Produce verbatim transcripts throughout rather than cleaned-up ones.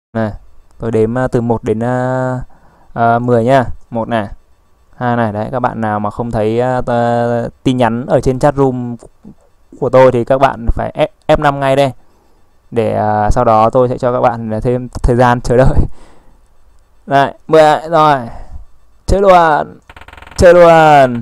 Này, tôi đếm uh, từ một đến uh, uh, mười nhá. Một này, hai này, đấy các bạn nào mà không thấy uh, uh, tin nhắn ở trên chat room của tôi thì các bạn phải ép năm ngay đây. Để uh, sau đó tôi sẽ cho các bạn thêm thời gian chờ đợi. Này, mười rồi. Chơi luôn. Chơi luôn.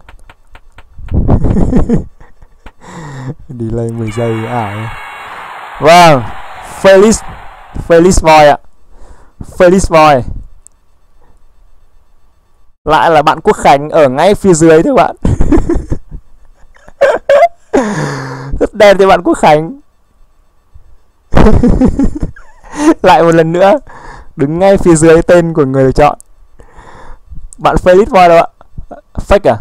Delay mười giây ảo. Vâng, Felix Felix Boy ạ. Felix Boy. Lại là bạn Quốc Khánh ở ngay phía dưới thôi bạn. Rất đẹp thì bạn Quốc Khánh. Lại một lần nữa đứng ngay phía dưới tên của người được chọn. Bạn Felix Boy đâu ạ? Fake à?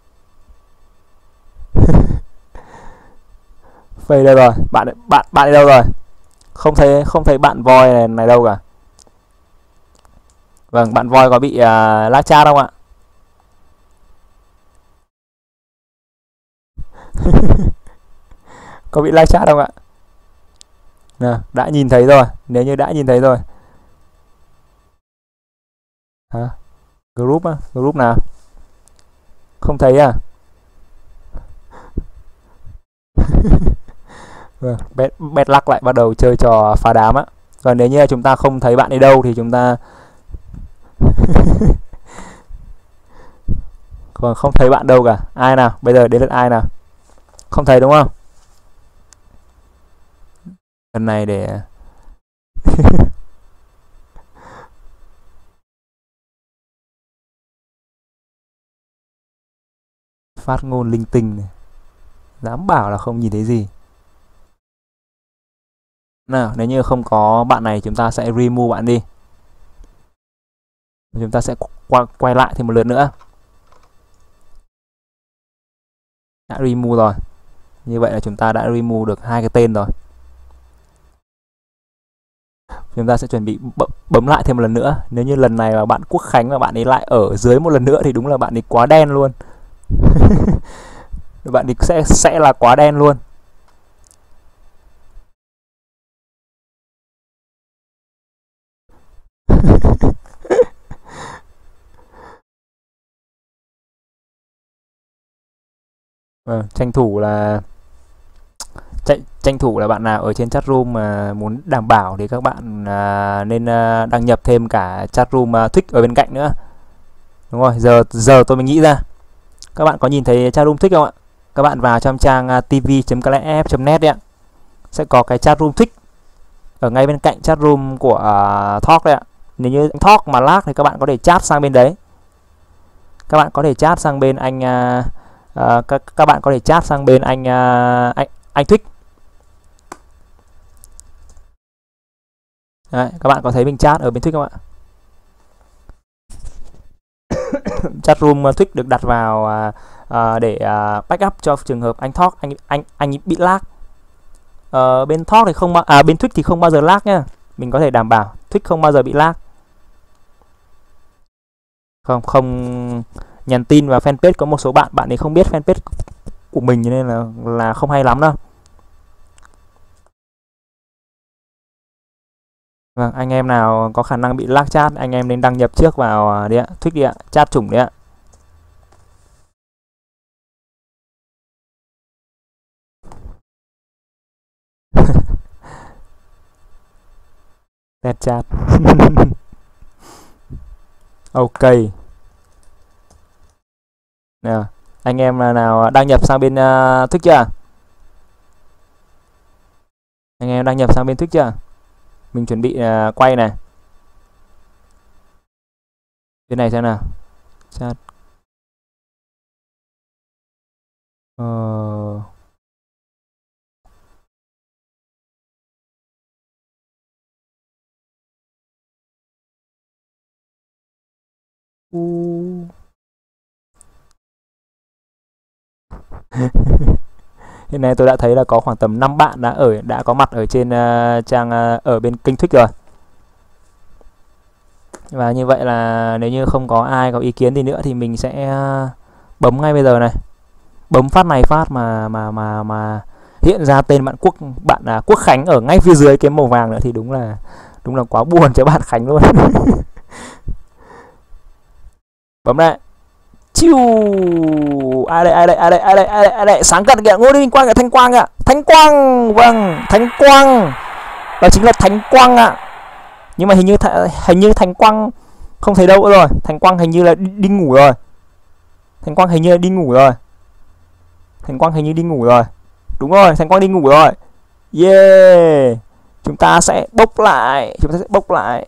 Fake đâu rồi? Bạn bạn bạn đi đâu rồi? Không thấy không thấy bạn voi này, này đâu cả. Vâng, bạn voi có bị uh, lag chat không ạ? Có bị lag chat không ạ? Nào, đã nhìn thấy rồi, nếu như đã nhìn thấy rồi. Hả? Group á, group nào? Không thấy à? Vâng, bet, bet luck lại bắt đầu chơi trò phá đám á. Còn nếu như chúng ta không thấy bạn đi đâu thì chúng ta còn không thấy bạn đâu cả. Ai nào? Bây giờ đến lượt ai nào? Không thấy đúng không? Lần này để phát ngôn linh tinh này. Dám bảo là không nhìn thấy gì. Nào, nếu như không có bạn này chúng ta sẽ remove bạn đi. Chúng ta sẽ quay, quay lại thêm một lượt nữa. Đã remove rồi. Như vậy là chúng ta đã remove được hai cái tên rồi. Chúng ta sẽ chuẩn bị bấm lại thêm một lần nữa. Nếu như lần này mà bạn Quốc Khánh và bạn ấy lại ở dưới một lần nữa thì đúng là bạn ấy quá đen luôn. Bạn ấy sẽ sẽ là quá đen luôn. Vâng, tranh thủ là tranh, tranh thủ là bạn nào ở trên chat room mà muốn đảm bảo thì các bạn à, nên à, đăng nhập thêm cả chat room à, Twitch ở bên cạnh nữa. Đúng rồi, giờ giờ tôi mới nghĩ ra. Các bạn có nhìn thấy chat room Twitch không ạ? Các bạn vào trong trang uh, tv chấm claf chấm net đấy ạ. Sẽ có cái chat room Twitch ở ngay bên cạnh chat room của uh, Talk đấy ạ. Nếu như Talk mà lag thì các bạn có thể chat sang bên đấy. Các bạn có thể chat sang bên anh uh, uh, các, các bạn có thể chat sang bên anh uh, anh anh Twitch. Đấy, các bạn có thấy mình chat ở bên Twitch không ạ? Chat room Twitch được đặt vào uh, uh, để uh, backup cho trường hợp anh Talk anh anh anh bị lag. Uh, bên Talk thì không à bên Twitch thì không bao giờ lag nhá. Mình có thể đảm bảo Twitch không bao giờ bị lag. Không không nhắn tin vào fanpage, có một số bạn bạn ấy không biết fanpage của mình nên là là không hay lắm đâu. Vâng, anh em nào có khả năng bị lag chat, anh em nên đăng nhập trước vào đi ạ, Twitch đi ạ, chat chủng đi ạ. Test chat. Ok. Nào, anh em nào đăng nhập sang bên uh, Twitch chưa? Anh em đăng nhập sang bên Twitch chưa? Mình chuẩn bị uh, quay này. Bên này xem nào. Chat. Ờ... Uh. Hiện nay tôi đã thấy là có khoảng tầm năm bạn đã ở đã có mặt ở trên uh, trang uh, ở bên kênh Twitch rồi. Và như vậy là nếu như không có ai có ý kiến gì nữa thì mình sẽ uh, bấm ngay bây giờ này. Bấm phát này phát mà mà mà mà hiện ra tên bạn Quốc bạn là Quốc Khánh ở ngay phía dưới cái màu vàng nữa thì đúng là Đúng là quá buồn cho bạn Khánh luôn. Bấm này. Chiu. Ai đây, ai đây, ai đây, ai đây, ai đây, ai đây. Sáng cận kìa, Ngô Đình Quang kìa, Thanh Quang ạ. Thanh Quang, vâng, Thanh Quang. Đó chính là Thanh Quang ạ. Nhưng mà hình như hình như Thanh Quang không thấy đâu nữa rồi. Thanh Quang hình như là đi, đi ngủ rồi. Thanh Quang hình như là đi ngủ rồi. Thanh Quang hình như đi ngủ rồi. Đúng rồi, Thanh Quang đi ngủ rồi. Yeah. Chúng ta sẽ bốc lại, chúng ta sẽ bốc lại.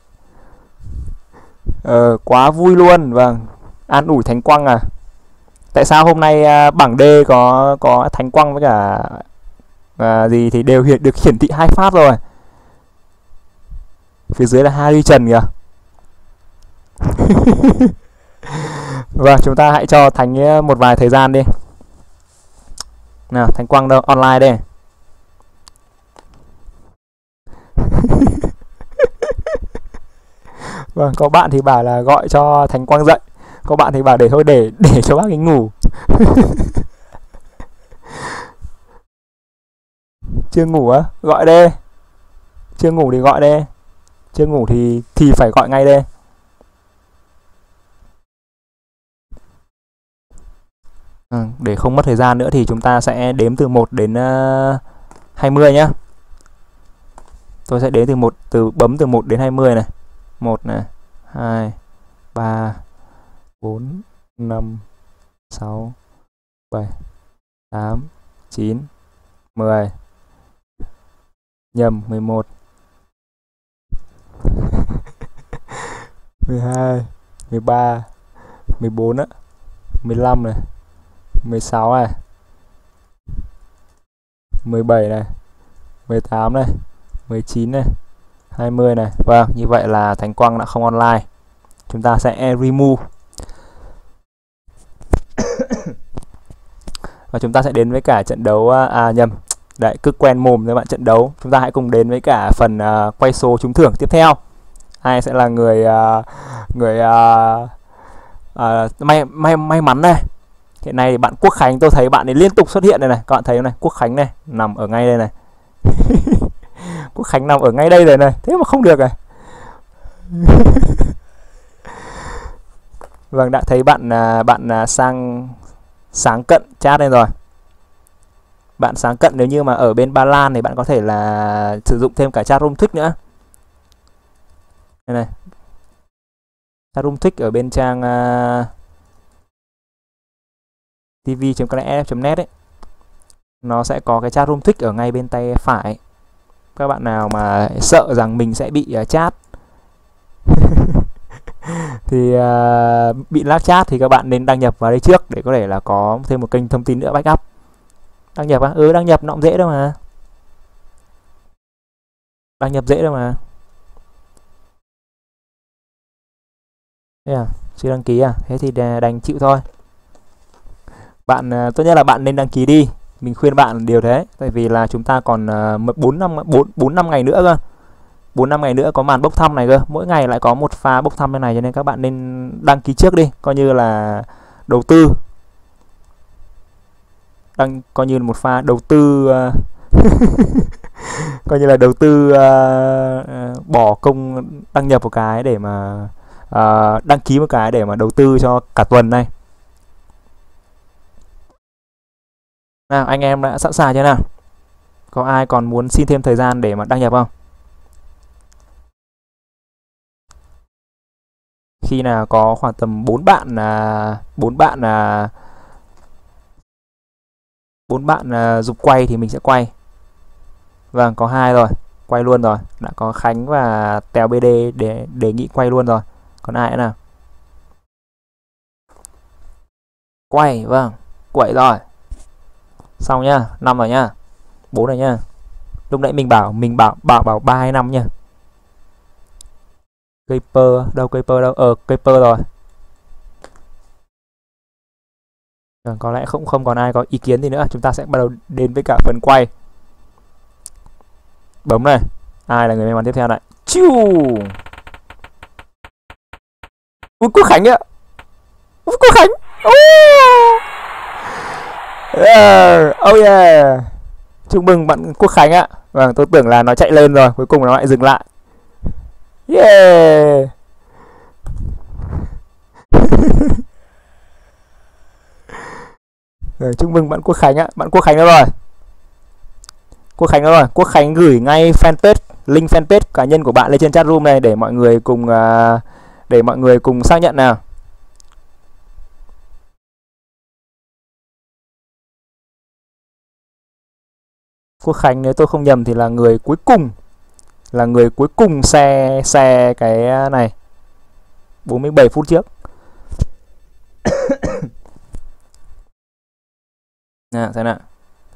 Ờ, quá vui luôn, vâng. An ủi Thanh Quang à. Tại sao hôm nay à, bảng D có có Thanh Quang với cả à, gì thì đều hiện được hiển thị hai phát rồi. Phía dưới là Harry Trần kìa. Vâng, chúng ta hãy cho Thành một vài thời gian đi. Nào, Thanh Quang đâu, online đây. Vâng, có bạn thì bảo là gọi cho Thanh Quang dậy. Có bạn thì bảo để thôi để để cho bác ấy ngủ. Chưa ngủ á? Gọi đây. Chưa ngủ thì gọi đây. Chưa ngủ thì thì phải gọi ngay đây. À, để không mất thời gian nữa thì chúng ta sẽ đếm từ một đến uh, hai mươi nhá. Tôi sẽ đếm từ một từ bấm từ một đến hai mươi này. một này, hai, ba, bốn, năm, sáu, bảy, tám, chín, mười. Nhầm, mười một. mười hai, mười ba, mười bốn á, mười lăm này, mười sáu này, mười bảy này, mười tám này, mười chín này, hai mươi này. Vâng, như vậy là Thanh Quang đã không online. Chúng ta sẽ remove. Và chúng ta sẽ đến với cả trận đấu à nhầm. Đấy, cứ quen mồm với bạn, trận đấu. Chúng ta hãy cùng đến với cả phần uh, quay số trúng thưởng tiếp theo. Ai sẽ là người uh, người uh, uh, may may may mắn này. Hiện nay thì bạn Quốc Khánh, tôi thấy bạn ấy liên tục xuất hiện đây này. Các bạn thấy không này, Quốc Khánh này nằm ở ngay đây này. Quốc Khánh nằm ở ngay đây rồi này, thế mà không được này. Vâng, đã thấy bạn bạn sang sáng cận chat lên rồi. Bạn sáng cận nếu như mà ở bên Ba Lan thì bạn có thể là sử dụng thêm cả chat room thích nữa. Đây này. Chat room thích ở bên trang uh, tv chấm k f chấm net ấy. Nó sẽ có cái chat room thích ở ngay bên tay phải. Các bạn nào mà sợ rằng mình sẽ bị uh, chat thì uh, bị lag chat thì các bạn nên đăng nhập vào đây trước để có thể là có thêm một kênh thông tin nữa backup. Đăng nhập á? Ừ, đăng nhập nó cũng dễ đâu mà. Đăng nhập dễ đâu mà. Thế à? Chưa đăng ký à? Thế thì đành chịu thôi. Bạn uh, tốt nhất là bạn nên đăng ký đi. Mình khuyên bạn điều thế, tại vì là chúng ta còn uh, bốn năm bốn bốn năm ngày nữa cơ. bốn năm ngày nữa có màn bốc thăm này cơ. Mỗi ngày lại có một pha bốc thăm như này, cho nên các bạn nên đăng ký trước đi, coi như là đầu tư. Đăng coi như là một pha đầu tư uh, coi như là đầu tư uh, uh, bỏ công đăng nhập một cái để mà uh, đăng ký một cái để mà đầu tư cho cả tuần này. Nào, anh em đã sẵn sàng chưa nào? Có ai còn muốn xin thêm thời gian để mà đăng nhập không? Khi nào có khoảng tầm bốn bạn là bốn bạn là bốn bạn uh, dục quay thì mình sẽ quay. Vâng, có hai rồi, quay luôn rồi. Đã có Khánh và Tèo bê đê để đề nghị quay luôn rồi. Còn ai nữa nào? Quay, vâng, quậy rồi. Xong nhá, năm rồi nhá. bốn rồi nhá. Lúc nãy mình bảo mình bảo bảo bảo ba hay năm nhá. Keeper, đâu Keeper đâu? Ờ Keeper rồi. Vâng, có lẽ không không còn ai có ý kiến gì nữa. Chúng ta sẽ bắt đầu đến với cả phần quay. Bấm này. Ai là người may mắn tiếp theo này? Chiu. Ui, Quốc Khánh ạ. Ui, Quốc Khánh. Oh. Yeah. Oh yeah. Chúc mừng bạn Quốc Khánh ạ. Vâng, tôi tưởng là nó chạy lên rồi, cuối cùng nó lại dừng lại. Yeah. Rồi, chúc mừng bạn Quốc Khánh ạ. Bạn Quốc Khánh đâu rồi? Quốc Khánh đâu rồi? Quốc Khánh gửi ngay fanpage, link fanpage cá nhân của bạn lên trên chat room này để mọi người cùng uh, để mọi người cùng xác nhận nào. Quốc Khánh nếu tôi không nhầm thì là người cuối cùng, là người cuối cùng share share cái này bốn mươi bảy phút trước. Nè, xem nào.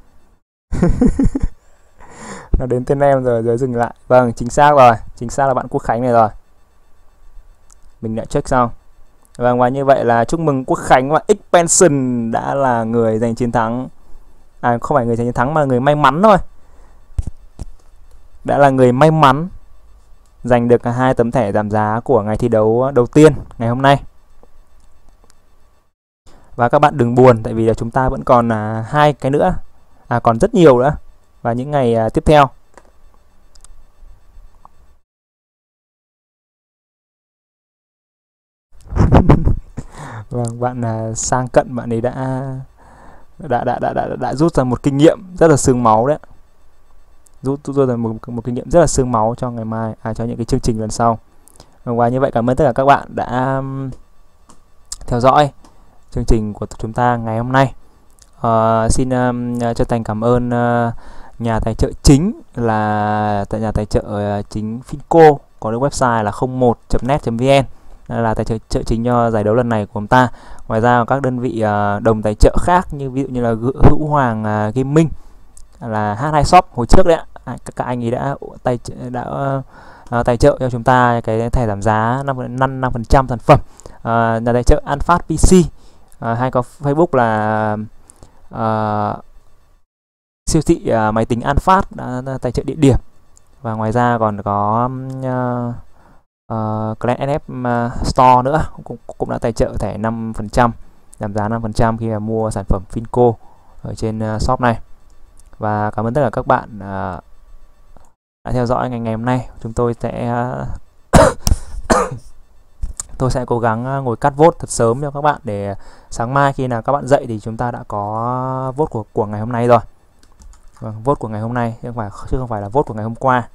Nó đến tên em rồi, rồi dừng lại. Vâng, chính xác rồi, chính xác là bạn Quốc Khánh này rồi. Mình đã check xong. Vâng, và như vậy là chúc mừng Quốc Khánh và Expansion đã là người giành chiến thắng. À, không phải người giành chiến thắng mà là người may mắn thôi. Đã là người may mắn giành được hai tấm thẻ giảm giá của ngày thi đấu đầu tiên ngày hôm nay. Và các bạn đừng buồn, tại vì là chúng ta vẫn còn à, hai cái nữa, à, còn rất nhiều nữa và những ngày à, tiếp theo. Vâng, bạn à, sang cận bạn ấy đã đã, đã đã đã đã rút ra một kinh nghiệm rất là xương máu đấy, rút rút ra một một kinh nghiệm rất là xương máu cho ngày mai, à, cho những cái chương trình lần sau. Và như vậy cảm ơn tất cả các bạn đã um, theo dõi chương trình của chúng ta ngày hôm nay. Uh, xin um, chân thành cảm ơn uh, nhà tài trợ chính là tại nhà tài trợ uh, chính Finco, có được website là không một chấm net chấm vn, là tài trợ, trợ chính cho giải đấu lần này của chúng ta. Ngoài ra các đơn vị uh, đồng tài trợ khác như ví dụ như là Hữu Hoàng uh, Gaming, là hát hai Shop hồi trước đấy ạ, các, các anh ấy đã tài đã uh, tài trợ cho chúng ta cái thẻ giảm giá năm phần trăm sản phẩm. Uh, nhà tài trợ Anfast pê xê, uh, hay có Facebook là uh, siêu thị uh, máy tính Anfast đã tài trợ địa điểm. Và ngoài ra còn có uh, uh, Clan ét ép uh, Store nữa cũng, cũng đã tài trợ thẻ năm phần trăm giảm giá năm phần trăm khi mà mua sản phẩm Finco ở trên uh, shop này. Và cảm ơn tất cả các bạn uh, đã theo dõi ngày ngày hôm nay. Chúng tôi sẽ uh, tôi sẽ cố gắng ngồi cắt vote thật sớm cho các bạn để sáng mai khi nào các bạn dậy thì chúng ta đã có vote của của ngày hôm nay rồi. Vâng, vote của ngày hôm nay chứ không phải chứ không phải là vote của ngày hôm qua.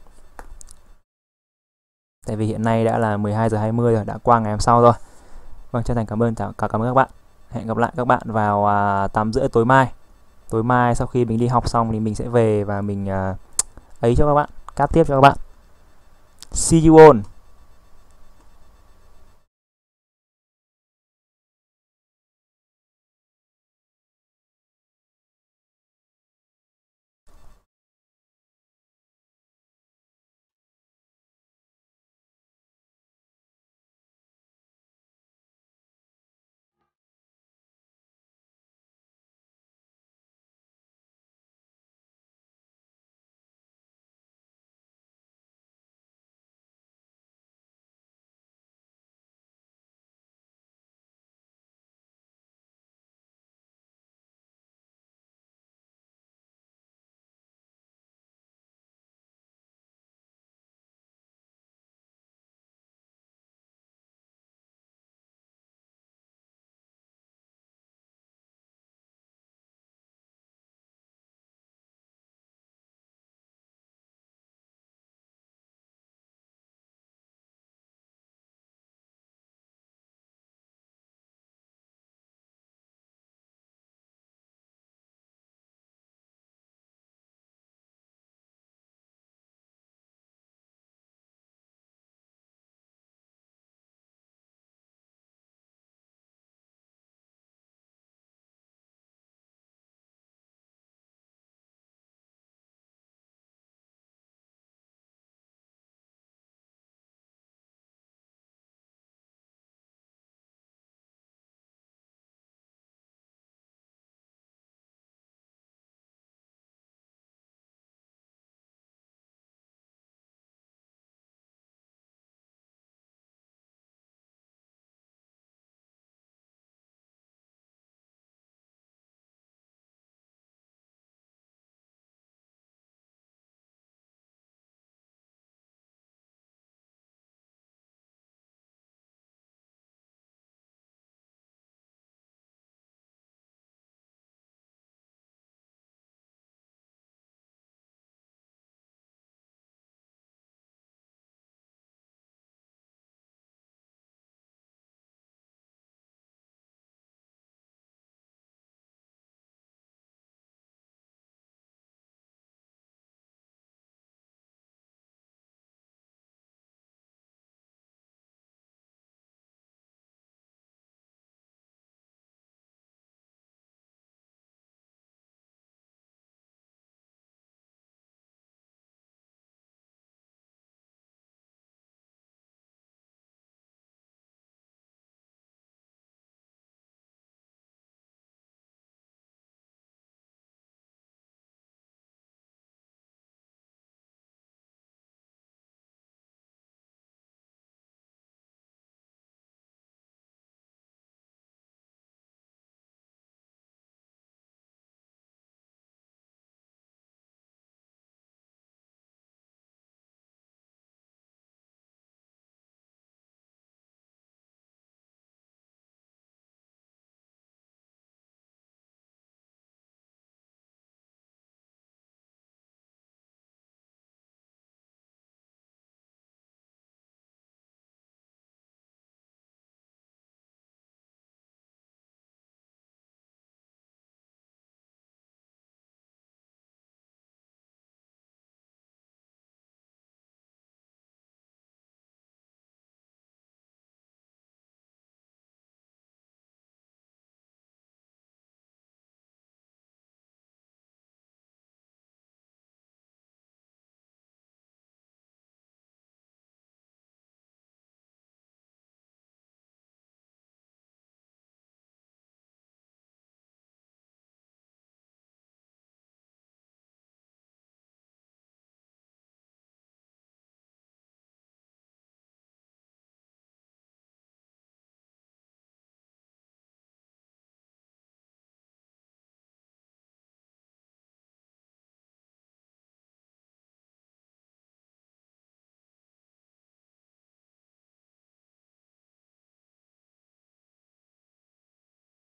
Tại vì hiện nay đã là mười hai giờ hai mươi rồi, đã qua ngày hôm sau rồi. Vâng, chân thành cảm ơn cả cảm ơn các bạn. Hẹn gặp lại các bạn vào uh, tám rưỡi tối mai. Tối mai sau khi mình đi học xong thì mình sẽ về và mình uh, ấy cho các bạn, cắt tiếp cho các bạn. See you all.